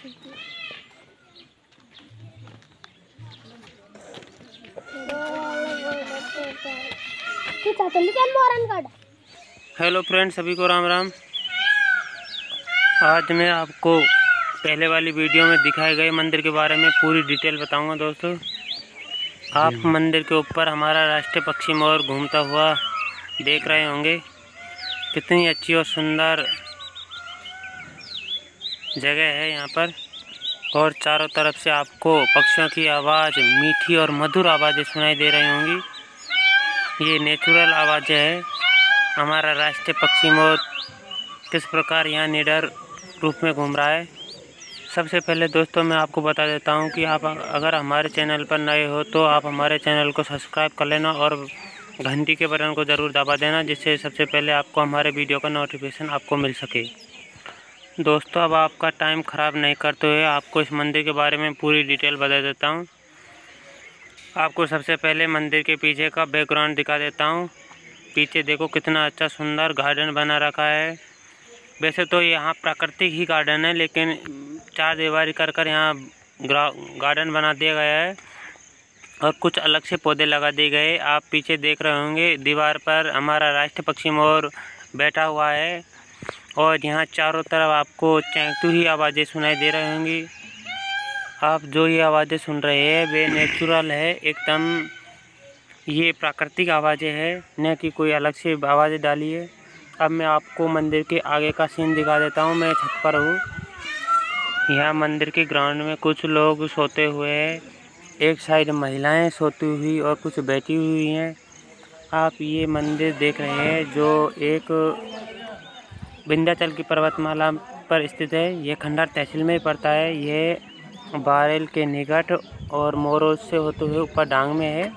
Hello friends, सभी को राम राम। आज मैं आपको पहले वाली वीडियो में दिखाए गए मंदिर के बारे में पूरी डिटेल बताऊंगा। दोस्तों, आप मंदिर के ऊपर हमारा राष्ट्रीय पक्षी मोर घूमता हुआ देख रहे होंगे। कितनी अच्छी और सुंदर जगह है यहाँ पर, और चारों तरफ से आपको पक्षियों की आवाज़, मीठी और मधुर आवाज़ें सुनाई दे रही होंगी। ये नेचुरल आवाज़ें है। हमारा राष्ट्रीय पक्षी मोर किस प्रकार यहाँ निडर रूप में घूम रहा है। सबसे पहले दोस्तों, मैं आपको बता देता हूँ कि आप अगर हमारे चैनल पर नए हो तो आप हमारे चैनल को सब्सक्राइब कर लेना और घंटी के बटन को ज़रूर दबा देना, जिससे सबसे पहले आपको हमारे वीडियो का नोटिफिकेशन आपको मिल सके। दोस्तों, अब आपका टाइम ख़राब नहीं करते हुए आपको इस मंदिर के बारे में पूरी डिटेल बता देता हूँ। आपको सबसे पहले मंदिर के पीछे का बैकग्राउंड दिखा देता हूँ। पीछे देखो कितना अच्छा सुंदर गार्डन बना रखा है। वैसे तो यहाँ प्राकृतिक ही गार्डन है, लेकिन चार दीवारी कर यहाँ गार्डन बना दिया गया है और कुछ अलग से पौधे लगा दिए गए। आप पीछे देख रहे होंगे दीवार पर हमारा राष्ट्रीय पक्षी मोर बैठा हुआ है, और यहाँ चारों तरफ आपको चहकती हुई आवाज़ें सुनाई दे रही होंगी। आप जो ये आवाज़ें सुन रहे हैं वे नेचुरल है एकदम, ये प्राकृतिक आवाज़ें हैं, न कि कोई अलग से आवाज़ें डाली है। अब मैं आपको मंदिर के आगे का सीन दिखा देता हूँ। मैं छत पर हूँ। यहाँ मंदिर के ग्राउंड में कुछ लोग सोते हुए हैं। एक साइड महिलाएं सोती हुई और कुछ बैठी हुई हैं। आप ये मंदिर देख रहे हैं जो एक विंध्याचल की पर्वतमाला पर स्थित है। यह खंडार तहसील में पड़ता है। यह बारेल के निकट और मोरोज से होते हुए ऊपर डांग में है।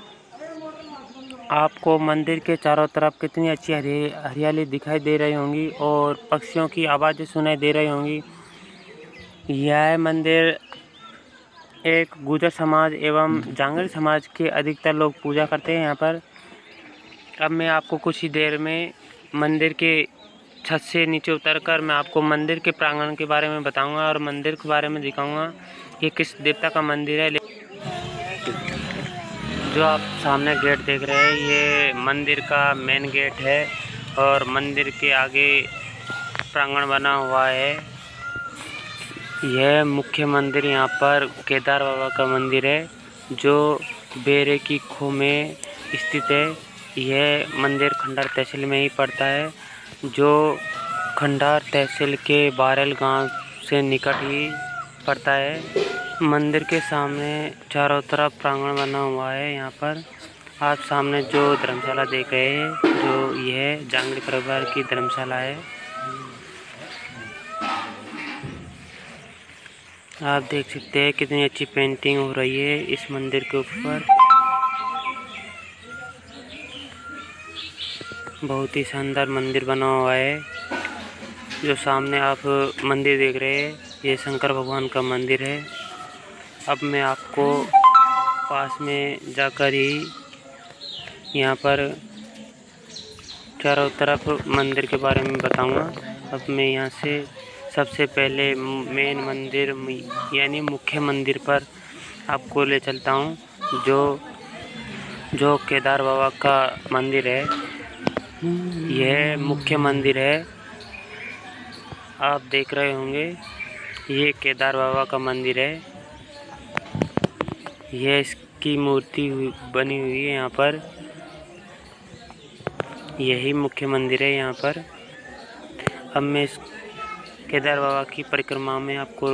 आपको मंदिर के चारों तरफ कितनी अच्छी हरियाली दिखाई दे रही होंगी और पक्षियों की आवाज़ें सुनाई दे रही होंगी। यह मंदिर एक गुर्जर समाज एवं जांगड़ी समाज के अधिकतर लोग पूजा करते हैं यहाँ पर। अब मैं आपको कुछ ही देर में मंदिर के छत से नीचे उतरकर मैं आपको मंदिर के प्रांगण के बारे में बताऊंगा और मंदिर के बारे में दिखाऊंगा ये किस देवता का मंदिर है। जो आप सामने गेट देख रहे हैं ये मंदिर का मेन गेट है, और मंदिर के आगे प्रांगण बना हुआ है। यह मुख्य मंदिर यहाँ पर केदार बाबा का मंदिर है, जो बेरे की खो में स्थित है। यह मंदिर खंडार तहसील में ही पड़ता है, जो खंडार तहसील के बारेल गांव से निकट ही पड़ता है। मंदिर के सामने चारों तरफ प्रांगण बना हुआ है। यहाँ पर आप सामने जो धर्मशाला देख रहे हैं, जो यह जांगड़ी परिवार की धर्मशाला है। आप देख सकते हैं कितनी अच्छी पेंटिंग हो रही है इस मंदिर के ऊपर। बहुत ही शानदार मंदिर बना हुआ है। जो सामने आप मंदिर देख रहे हैं ये शंकर भगवान का मंदिर है। अब मैं आपको पास में जाकर ही यहाँ पर चारों तरफ मंदिर के बारे में बताऊंगा। अब मैं यहाँ से सबसे पहले मेन मंदिर यानी मुख्य मंदिर पर आपको ले चलता हूँ, जो केदार बाबा का मंदिर है। यह मुख्य मंदिर है। आप देख रहे होंगे ये केदार बाबा का मंदिर है। यह इसकी मूर्ति बनी हुई है यहाँ पर। यही मुख्य मंदिर है यहाँ पर। अब मैं इस केदार बाबा की परिक्रमा में आपको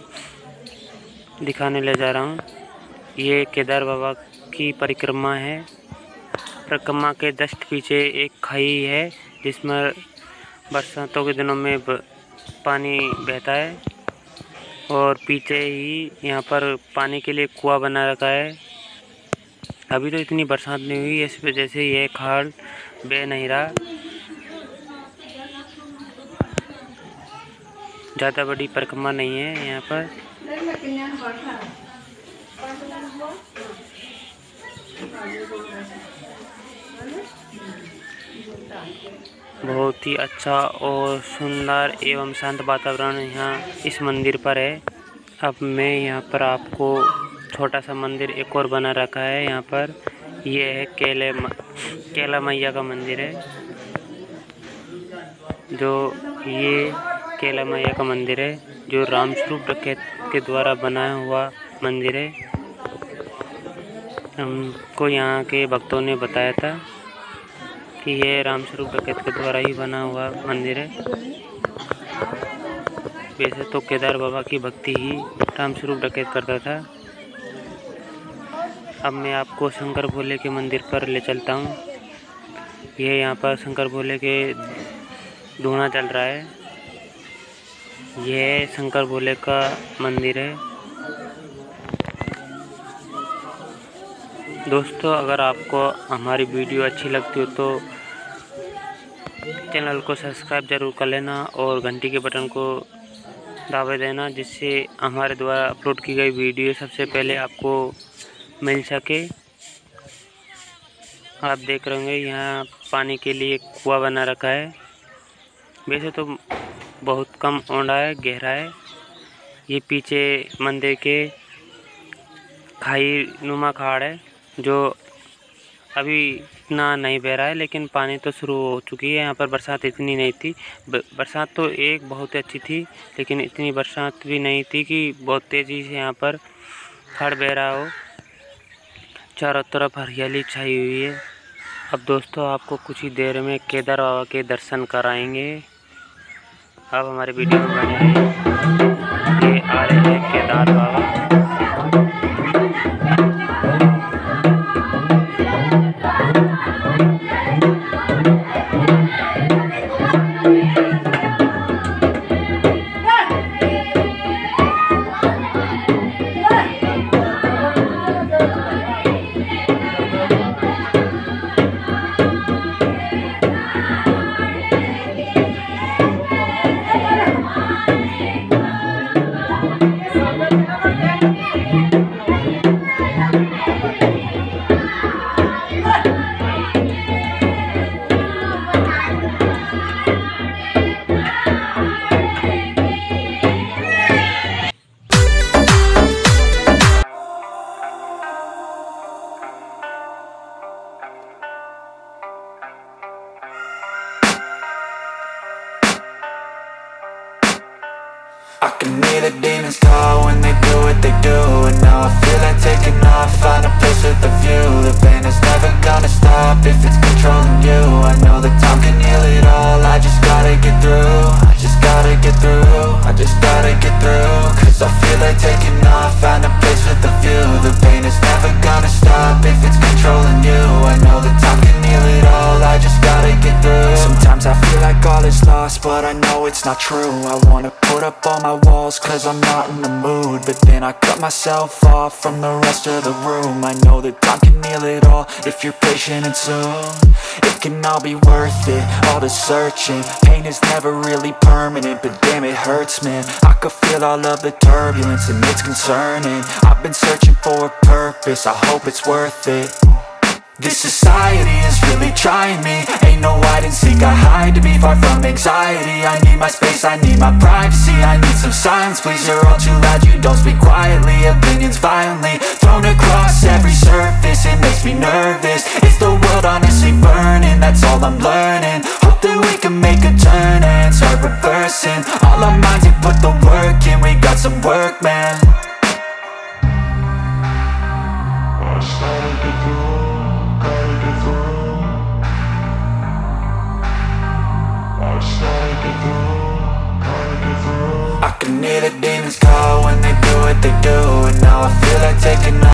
दिखाने ले जा रहा हूँ। ये केदार बाबा की परिक्रमा है। परिक्रमा के जस्ट पीछे एक खाई है, जिसमें बरसातों के दिनों में पानी बहता है, और पीछे ही यहाँ पर पानी के लिए कुआं बना रखा है। अभी तो इतनी बरसात नहीं हुई, इस वजह से यह खाड़ बह नहीं रहा। ज़्यादा बड़ी परिक्रमा नहीं है यहाँ पर। बहुत ही अच्छा और सुंदर एवं शांत वातावरण यहाँ इस मंदिर पर है। अब मैं यहाँ पर आपको छोटा सा मंदिर एक और बना रखा है यहाँ पर। ये है कैला मैया का मंदिर है। जो ये कैला मैया का मंदिर है जो रामस्वरूप डकैत के द्वारा बनाया हुआ मंदिर है। हमको यहाँ के भक्तों ने बताया था कि यह रामस्वरूप डकैत के द्वारा ही बना हुआ मंदिर है। वैसे तो केदार बाबा की भक्ति ही रामस्वरूप डकैत करता था। अब मैं आपको शंकर भोले के मंदिर पर ले चलता हूँ। यह यहाँ पर शंकर भोले के धूना चल रहा है। यह शंकर भोले का मंदिर है। दोस्तों, अगर आपको हमारी वीडियो अच्छी लगती हो तो चैनल को सब्सक्राइब ज़रूर कर लेना और घंटी के बटन को दबा देना, जिससे हमारे द्वारा अपलोड की गई वीडियो सबसे पहले आपको मिल सके। आप देख रहे होंगे यहाँ पानी के लिए कुआं बना रखा है। वैसे तो बहुत कम ऊंडा है, गहरा है। ये पीछे मंदिर के खाई नुमा खाड़ है जो अभी इतना नहीं बह रहा है, लेकिन पानी तो शुरू हो चुकी है। यहाँ पर बरसात इतनी नहीं थी। बरसात तो एक बहुत अच्छी थी, लेकिन इतनी बरसात भी नहीं थी कि बहुत तेज़ी से यहाँ पर खाड़ बह रहा हो। चारों तरफ हरियाली छाई हुई है। अब दोस्तों, आपको कुछ ही देर में केदार बाबा के दर्शन कराएंगे। अब हमारे वीडियो में बने रहिए। ये आ रहे हैं केदार बाबा। I can hear the demons call when they do what they do. And now I feel like taking off, find a place with a view. The pain is never gonna stop if it's controlling you. I know that time can heal it all, I just gotta get through. I just gotta get through, I just gotta get through. Cause I feel like taking off, find a place with a view. The pain is never gonna stop if it's controlling you. I know that time can heal it all, I just gotta get through. Sometimes I feel like all is lost, but I know it's not true. I wanna put up all my walls cause I'm not in the mood, but then I cut myself off from the rest of the room. I know that time can heal it all if you're patient, and soon it can all be worth it, all the searching. Pain is never really permanent, but damn it hurts, man. I could feel all of the turbulence and it's concerning. I've been searching for a purpose, I hope it's worth it. This society is really trying me. Ain't no hide and seek, I hide to be far from anxiety. I need my space, I need my privacy. I need some silence, please, you're all too loud. You don't speak quietly, opinions violently thrown across every surface. It makes me nervous. Is the world honestly burning? That's all I'm learning. Hope that we can make a turn and start reversing all our minds and put the work in. We got some work, man. I can hear the demons call when they do what they do. And now I feel like taking off.